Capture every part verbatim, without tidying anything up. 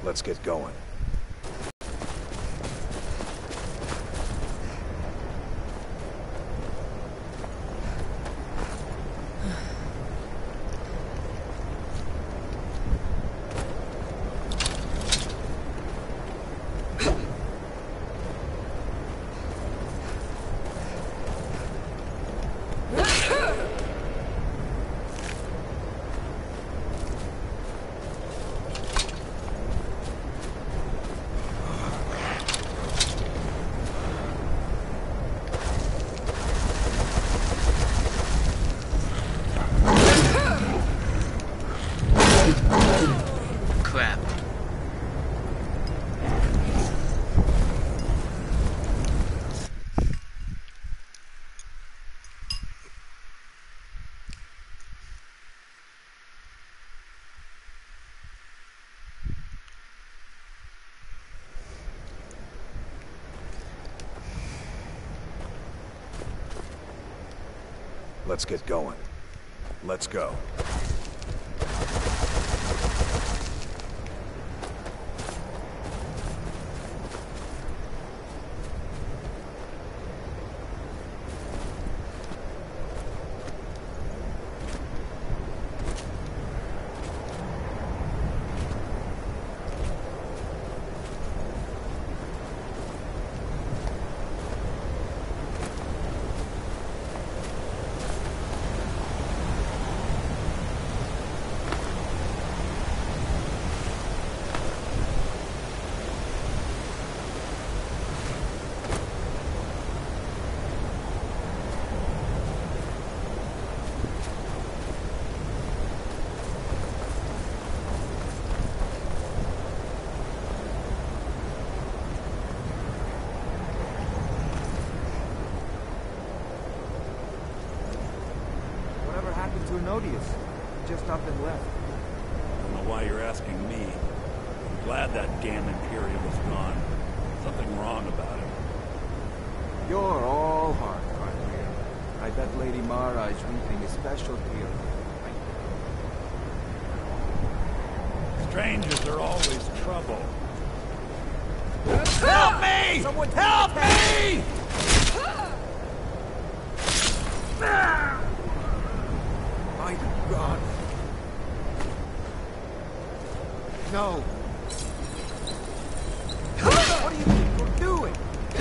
Let's get going. Crap. Let's get going. Let's go. Nodius. Just up and left. I don't know why you're asking me. I'm glad that damn Imperium was gone. Something wrong about him. You're all heart, Cartier. I bet Lady Mara is reaping a special deal. Strangers are always trouble. Help me! Someone help me! My God. No. What do you think you're doing?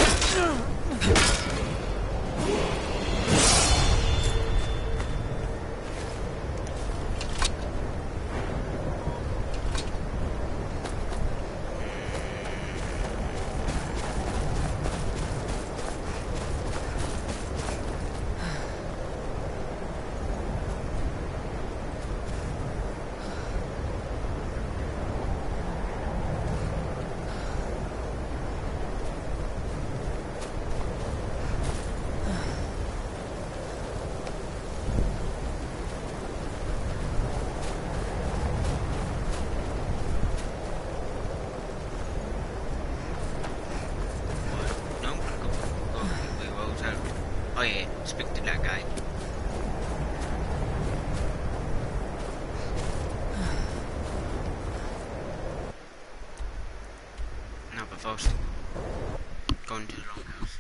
Oh yeah, speak to that guy. No, but first, going to the longhouse.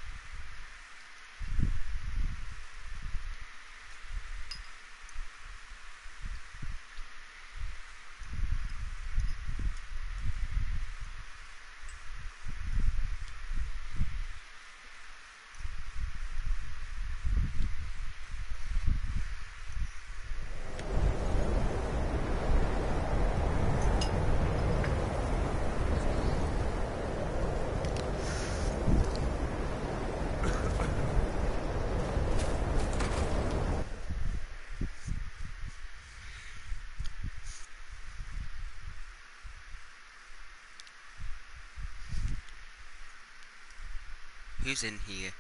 Who's in here?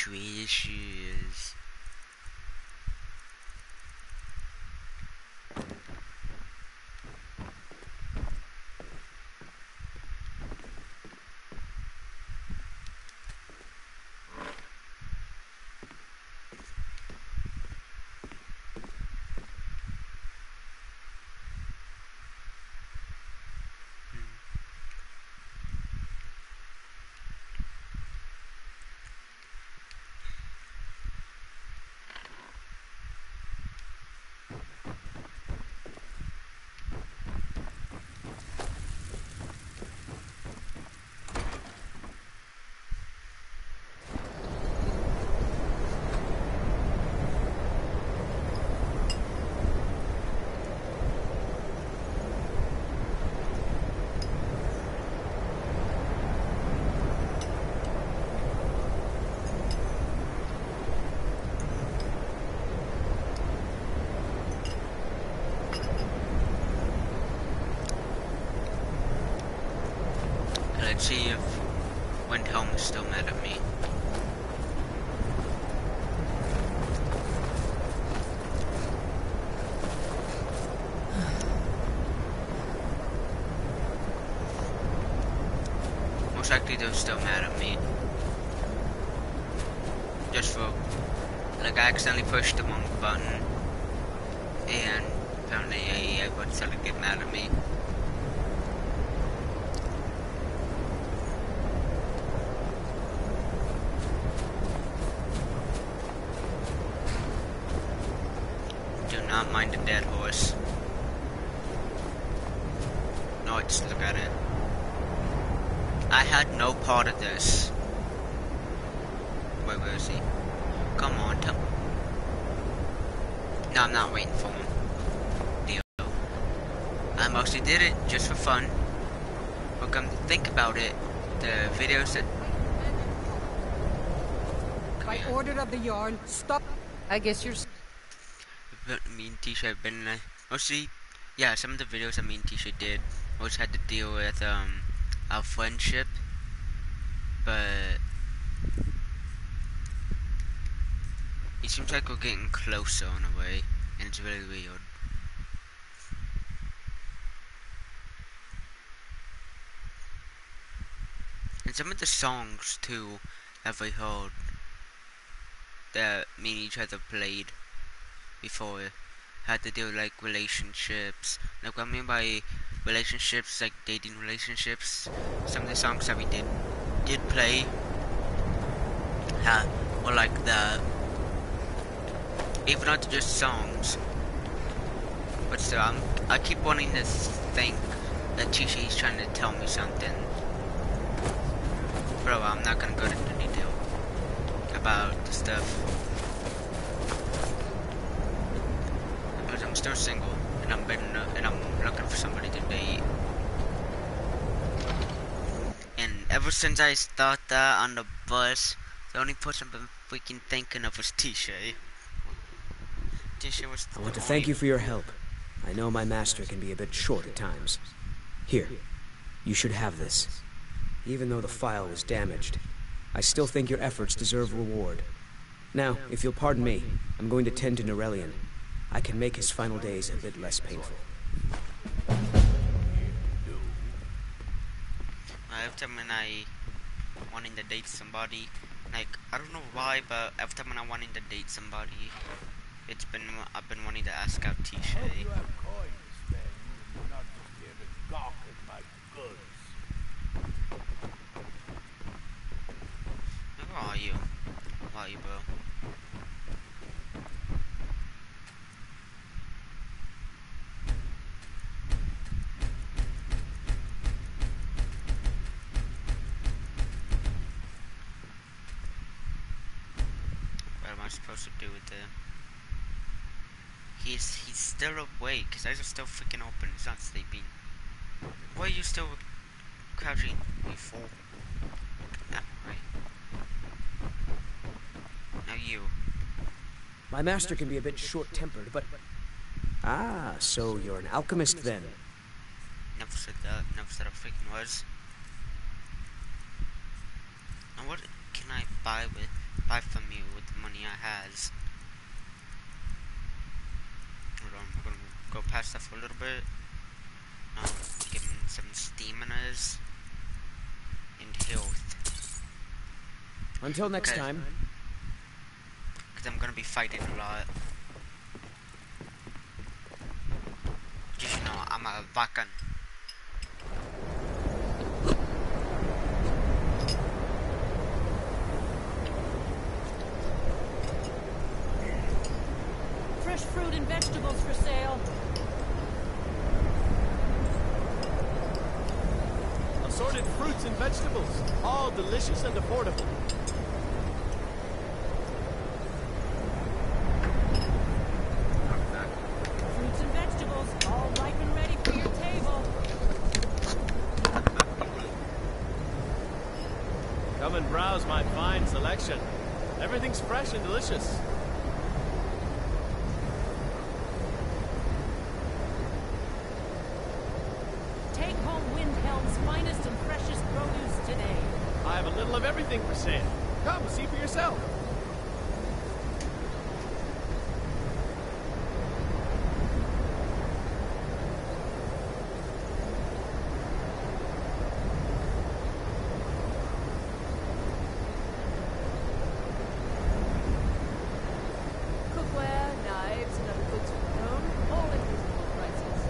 treasures. Let's see if Windhelm is still mad at me. Most likely they're still mad at me. Just for, like, I accidentally pushed the wrong button, and apparently A I would sort of get mad at me. Not mind a dead horse. No, just look at it. I had no part of this. Wait, where is he? Come on, tell me. No, I'm not waiting for him. Deal. I mostly did it just for fun. But come to think about it, the videos that... By order of the Jarl, stop. I guess you're... Me and Tisha have been uh, mostly, yeah, some of the videos that me and Tisha did always had to deal with um our friendship, but it seems like we're getting closer in a way, and it's really weird. And some of the songs too that we heard that me and each other played before had to do with like relationships. Like what I mean by relationships, like dating relationships. Some of the songs that we did did play uh, were like the, even not just songs, but still I'm, I keep wanting to think that Tisha is trying to tell me something. Bro, I'm not gonna go into detail about the stuff. I'm still single, and I'm been, uh, and I'm looking for somebody to date. And ever since I thought that on the bus, the only person I've been freaking thinking of was Tisha. Tisha was. I want to thank you for your help. I know my master can be a bit short at times. Here, you should have this. Even though the file was damaged, I still think your efforts deserve reward. Now, if you'll pardon me, I'm going to tend to Norelion. I can make his final days a bit less painful. Every time when I wanting to date somebody, like I don't know why, but every time when I wanting to date somebody, it's been I've been wanting to ask out Tisha. You have coin to spare, you will not just here to gawk at my goods. Where are you? Where are you, bro? Supposed to do with the he's he's still awake. His eyes are still freaking open. He's not sleeping. Why are you still crouching, you fool? Ah, right. Now you. My master can be a bit short-tempered, but... Ah, so you're an alchemist then? Never said that. Never said I freaking was. And what can I buy with buy from you with the money I has? Hold on, we're gonna go past that for a little bit. Now, give him some staminas and health. Until next Okay. time. Because I'm gonna be fighting a lot. Just you know, I'm a Vakan. Fresh fruit and vegetables for sale. Assorted fruits and vegetables, all delicious and affordable. Fruits and vegetables, all ripe and ready for your table. Come and browse my fine selection. Everything's fresh and delicious. Take home Windhelm's finest and freshest produce today. I have a little of everything for sale. Come, see for yourself. Cookware, knives, and other goods for the home, all at reasonable prices.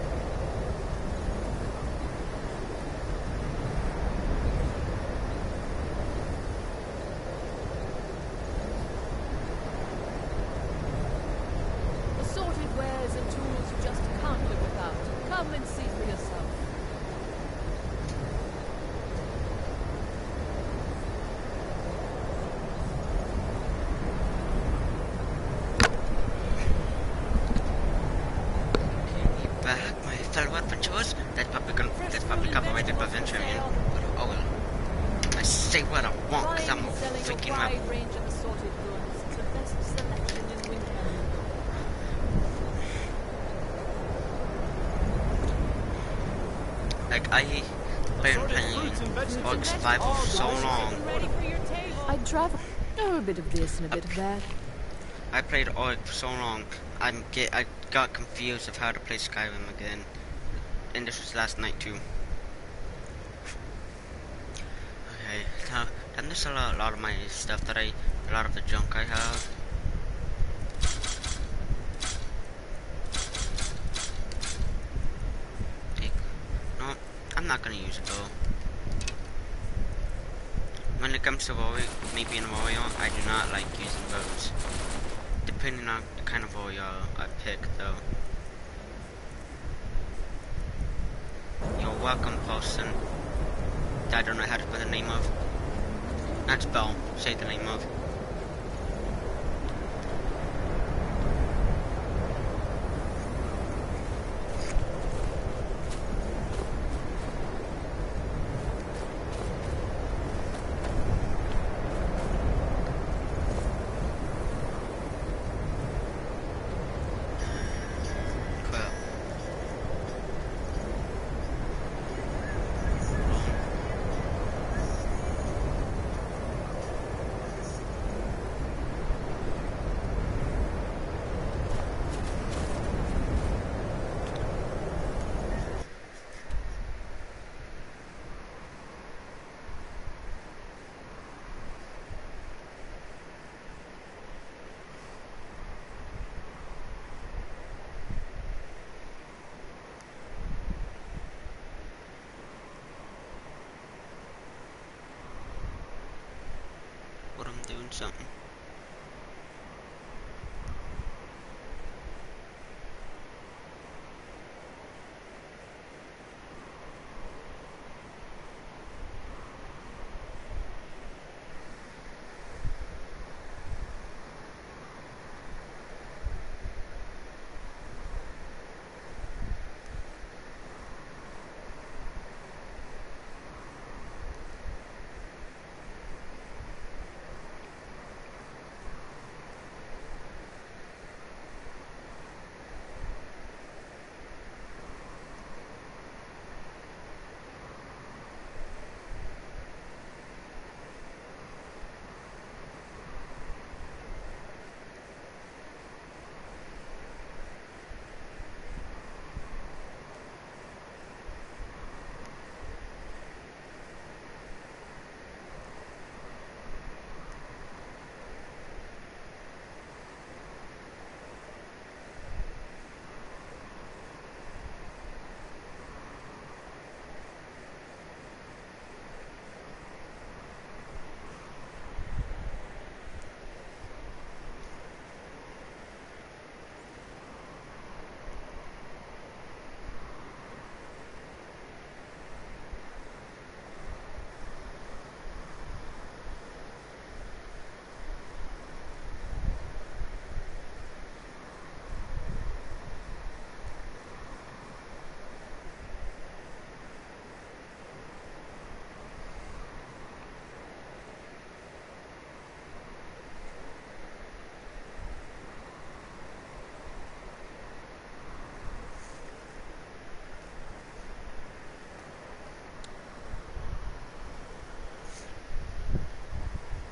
Assorted wares and tools you just can't live without. Come and see for yourself. Back, my fellow adventurers. That's probably gonna, that's probably copyrighted by Venturian. But oh well. I say what I want because I'm Buying a and selling a freaking wide rebel. range of assorted goods. The best selection in Windhelm. Like I been Assorted playing fruits and vegetables. Orc Survival for so long. Ready for your table. I'd travel. Oh, a bit of this and a bit of that. I played Orc for so long. I'm get I got confused of how to play Skyrim again. And this was last night too. Okay, now and there's a lot, a lot of my stuff that I, a lot of the junk I have. Take, no, I'm not gonna use a bow. When it comes to warrior, maybe in warrior, I do not like using bows. Depending on the kind of warrior I pick, though. You're welcome, person. I don't know how to put the name of. Not spell, say the name of. Well. What I'm doing something.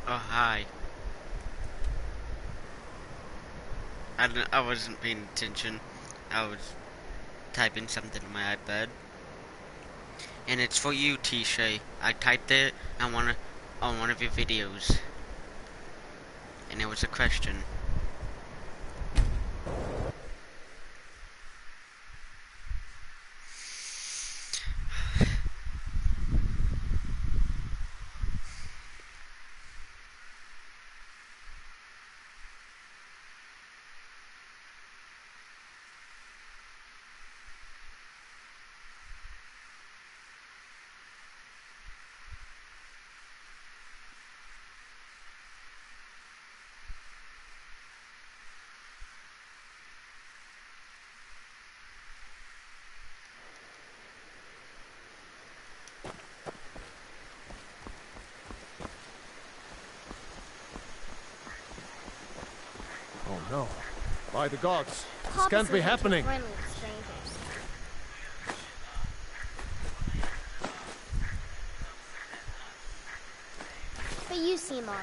Oh, hi. I, don't, I wasn't paying attention. I was typing something on my iPad. And it's for you, T-Shay. I typed it on one, of, on one of your videos. And it was a question. Oh no. By the gods. This Papa can't be says happening. we're friendly to strangers. But you seem alright.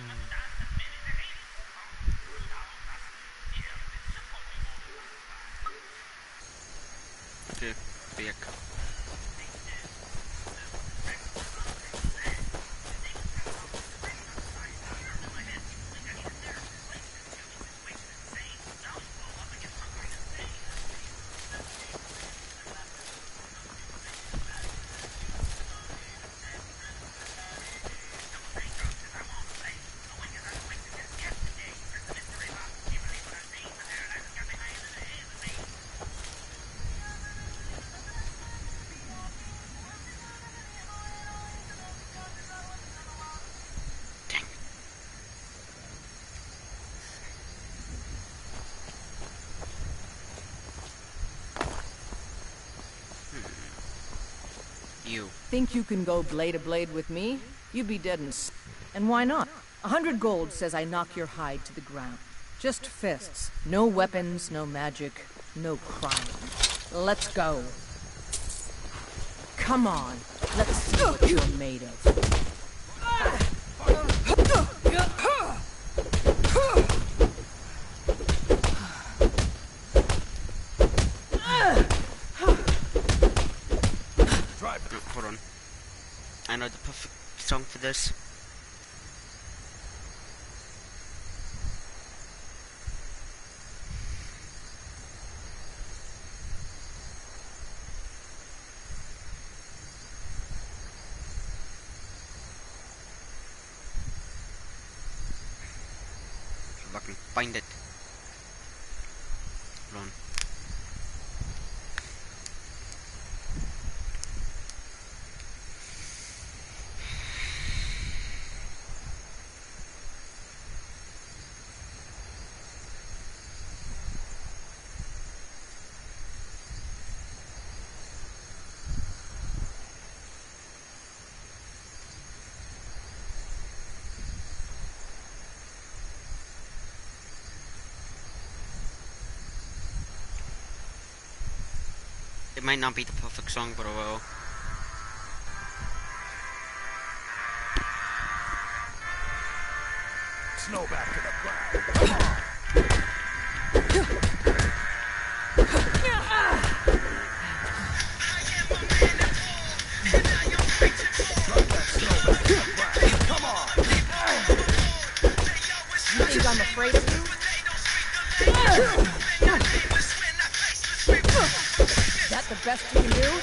Okay, back. You. Think you can go blade to blade with me? You'd be dead in s- And why not? A hundred gold says I knock your hide to the ground. Just fists. No weapons, no magic, no crime. Let's go. Come on. Let's see what you're made of. Hold on. I know the perfect song for this. If I can find it. Hold on. It might not be the perfect song, but I will. Snow back to the ground. Come on. Come on. You think I'm afraid of you? Is that the best you can do?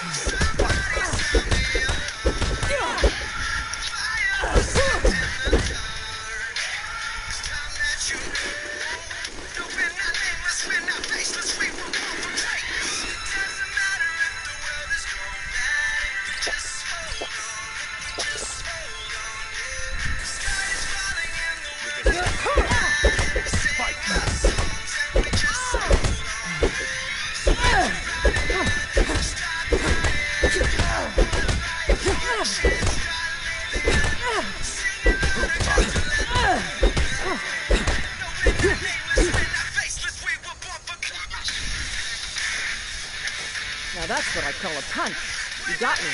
Now that's what I call a punch. You got me.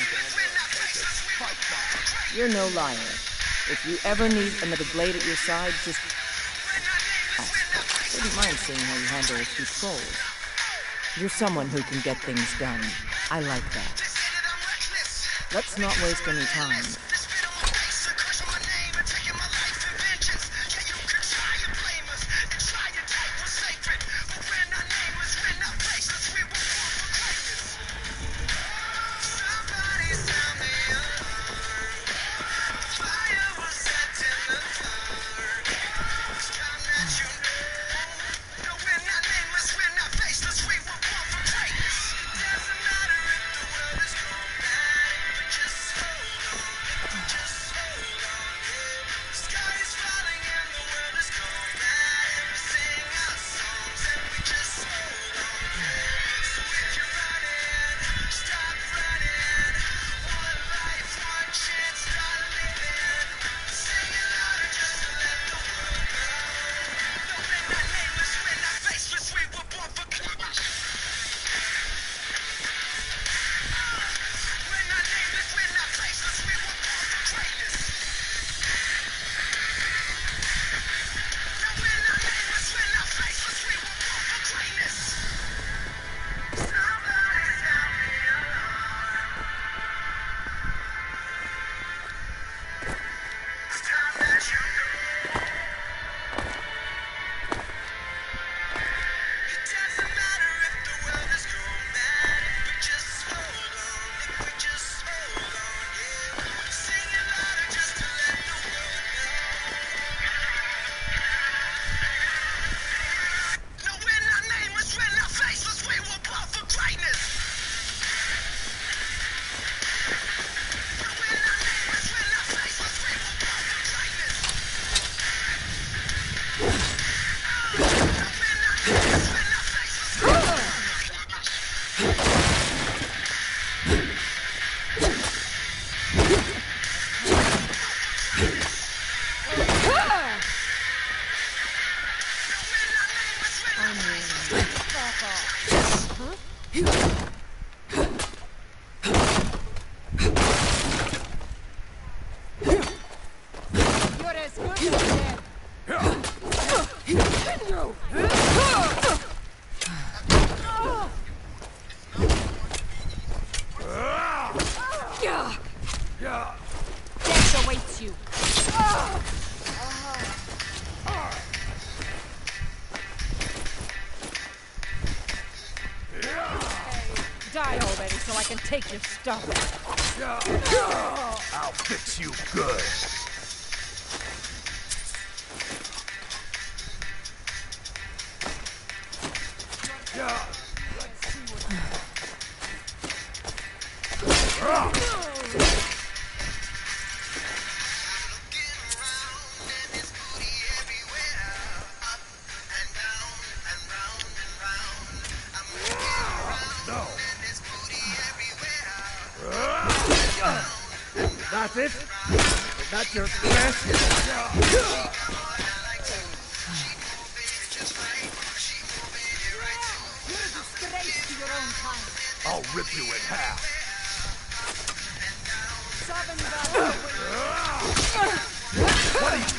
You're no liar. If you ever need another blade at your side, just ask. Wouldn't mind seeing how you handle a few trolls. You're someone who can get things done. I like that. Let's not waste any time. Back off. Huh? You're as good as dead. Death awaits you. Die already so I can take your stuff. I'll fix you good. That's it? Is that your best? You're a disgrace to your own kind. I'll rip you in half. Seven valor. What are you?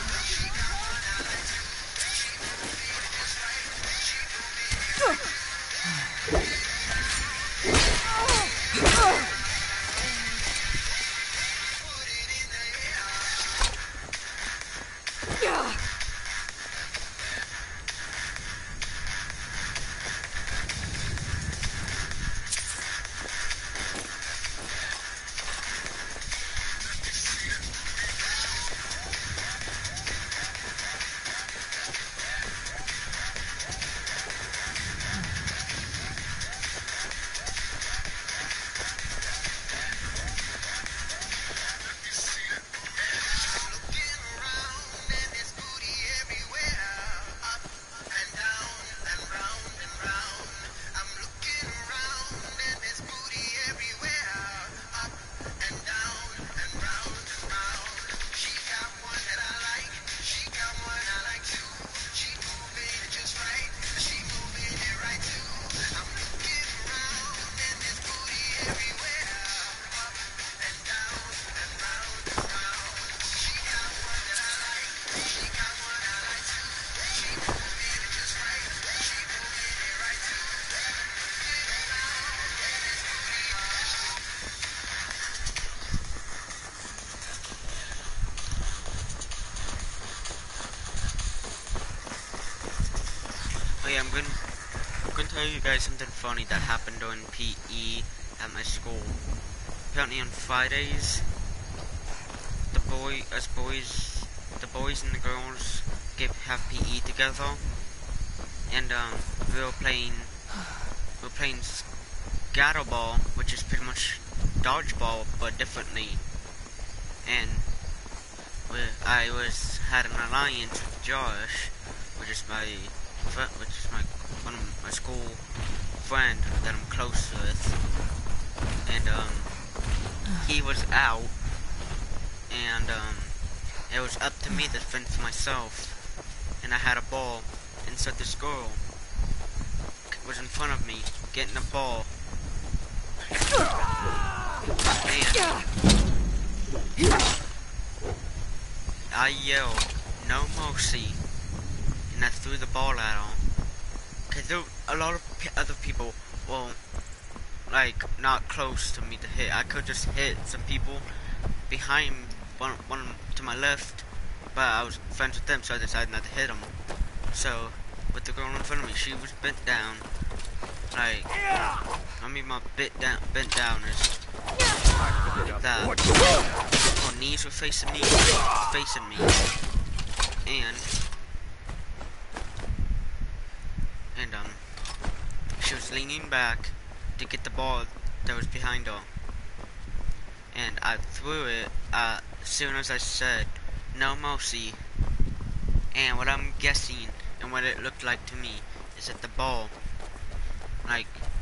Oh yeah, I'm gonna, I'm gonna tell you guys something funny that happened during P E at my school. Apparently on Fridays, the boy, us boys, the boys and the girls get have P E together, and um, we were playing, we were playing scatterball, which is pretty much dodgeball but differently, and we, I was had an alliance with Josh, which is my which is my one of my school friend that I'm close with, and um, he was out, and um, it was up to me to fend for myself, and I had a ball, and so this girl was in front of me getting a ball, and I yelled, "No mercy," and I threw the ball at her. Cause there a lot of p other people, well, like not close to me to hit. I could just hit some people behind one, one to my left, but I was friends with them, so I decided not to hit them. So with the girl in front of me, she was bent down. Like, I mean, my bit down, bent down is that her knees were facing me, facing me, and. And um, she was leaning back to get the ball that was behind her, and I threw it uh, as soon as I said, "No mercy." And what I'm guessing and what it looked like to me is that the ball, like,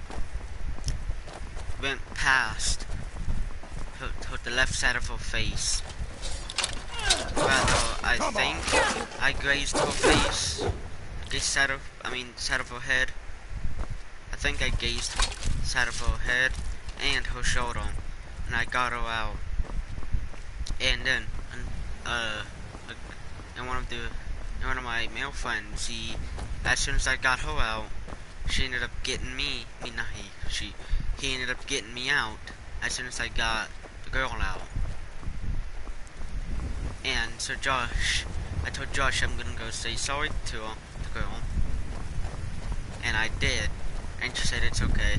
went past her, her, the left side of her face. Rather, I think I grazed her face. This side of, I mean, side of her head, think I gazed side of her head and her shoulder, and I got her out. And then, uh, and one of the, and one of my male friends, he, as soon as I got her out, she ended up getting me. I mean, not he. She, he ended up getting me out as soon as I got the girl out. And so Josh, I told Josh I'm gonna go say sorry to her, the girl, and I did, and she said it's okay.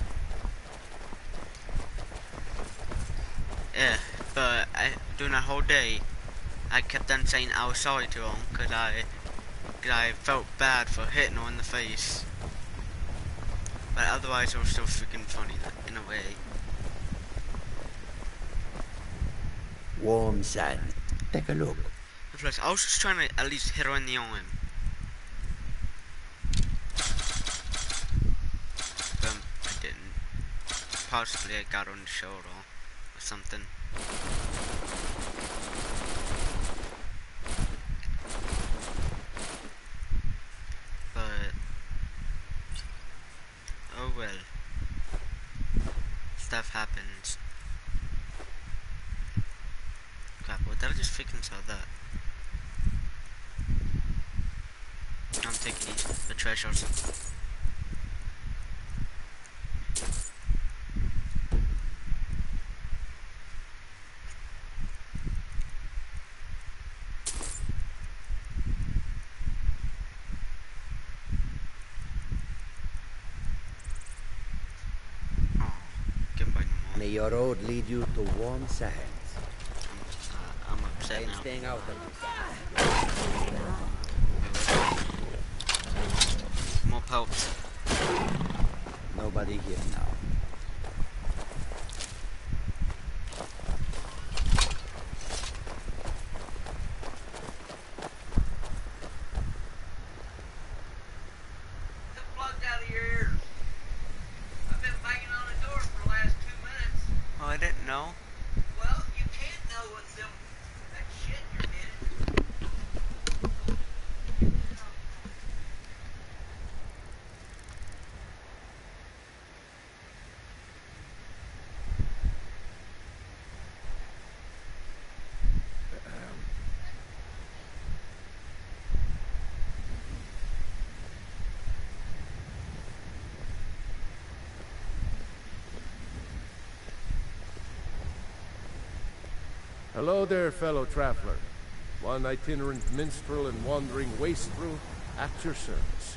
Yeah, but I, during that whole day, I kept on saying I was sorry to her, cause I, cause I felt bad for hitting her in the face. But otherwise, it was still freaking funny in a way. Warm sand. Take a look. Plus, I was just trying to at least hit her in the arm. But I didn't. Possibly I got her on the shoulder or something. But oh well. Stuff happens. Crap, what did I just freaking saw that? I'm taking these, the treasures. Oh, get back more. May your road lead you to warm sands. I'm upset now. Staying out of More pelts. Nobody here now. The plug's out of your ears. I've been banging on the door for the last two minutes. Oh, I didn't know. Well, you can't know what's them that shit in your head. Hello there, fellow traveler. One itinerant minstrel and wandering wastrel at your service.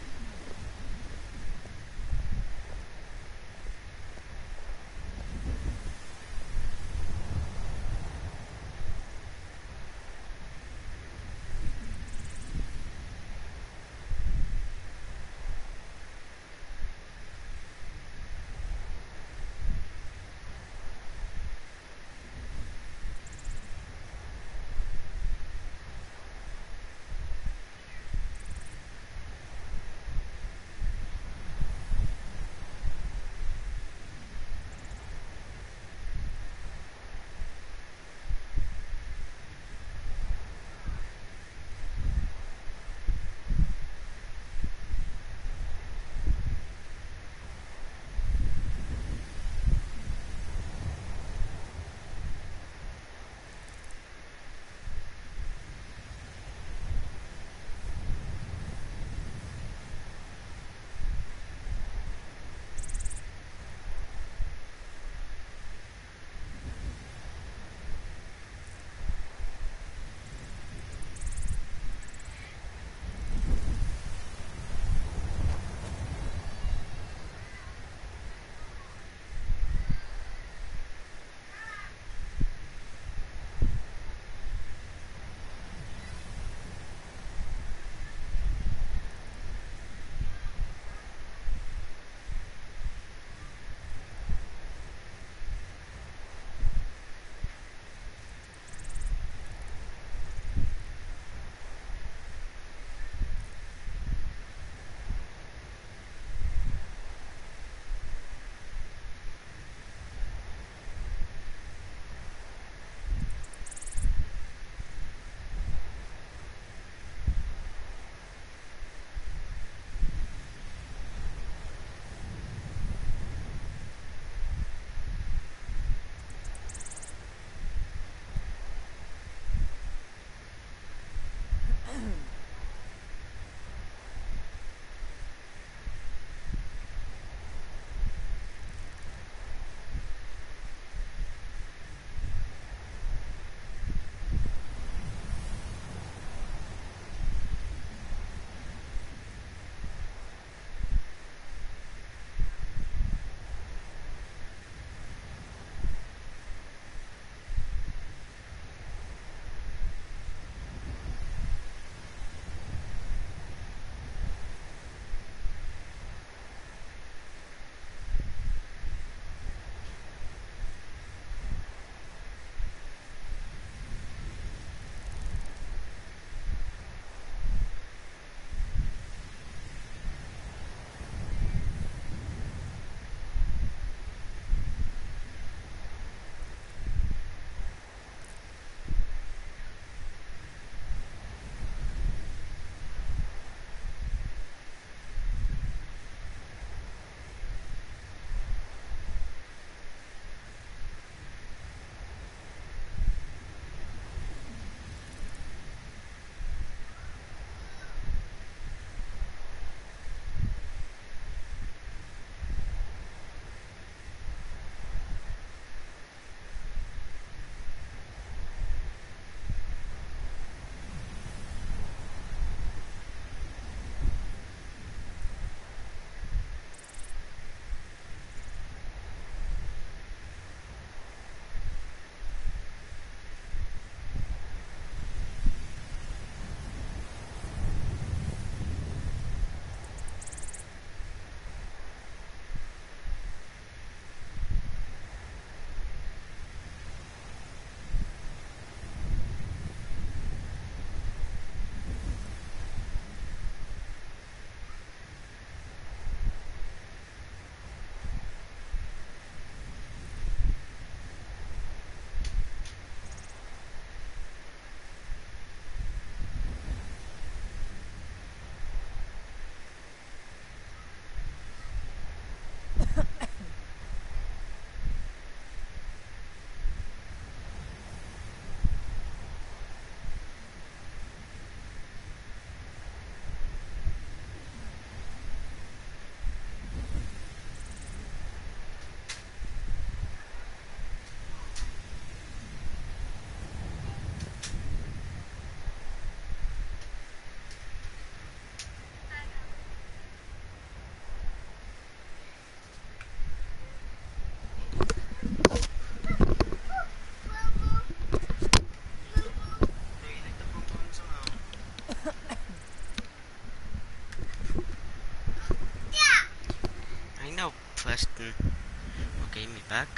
Preston will get me back.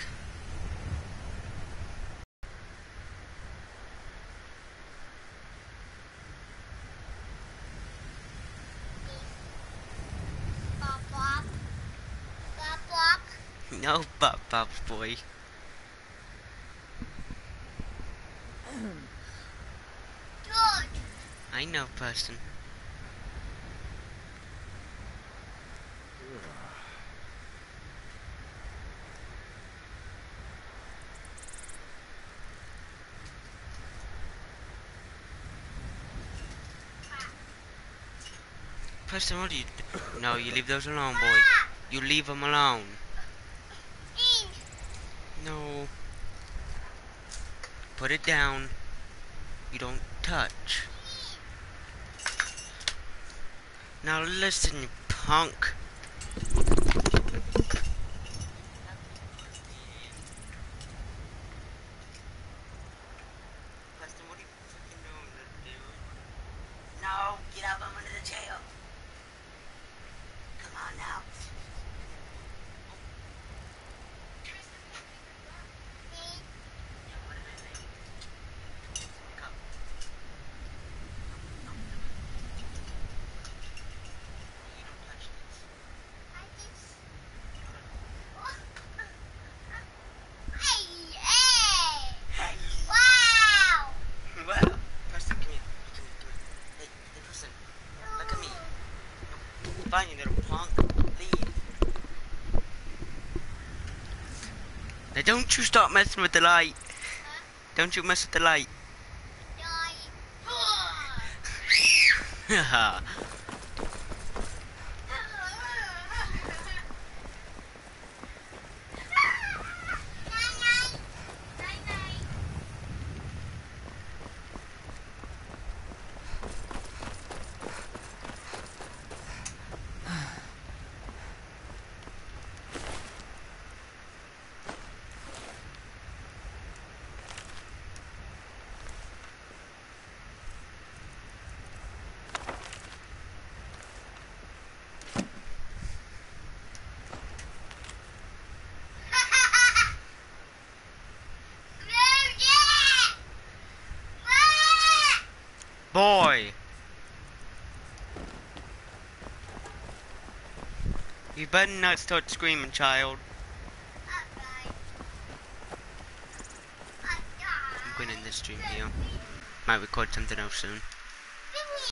Bop bop. Bop bop. No, Bop Bop boy. George. I know, Preston. Preston, what do you do? No, you leave those alone, boy. You leave them alone. No. Put it down. You don't touch. Now listen, you punk. Preston, what are you freaking doing, little dude? No, get up, I'm under the jail. Come on now. Fine, you little punk. Leave. Now don't you start messing with the light. Huh? Don't you mess with the light. Haha. Boy! You better not start screaming, child. I'm going in this stream here. Might record something else soon.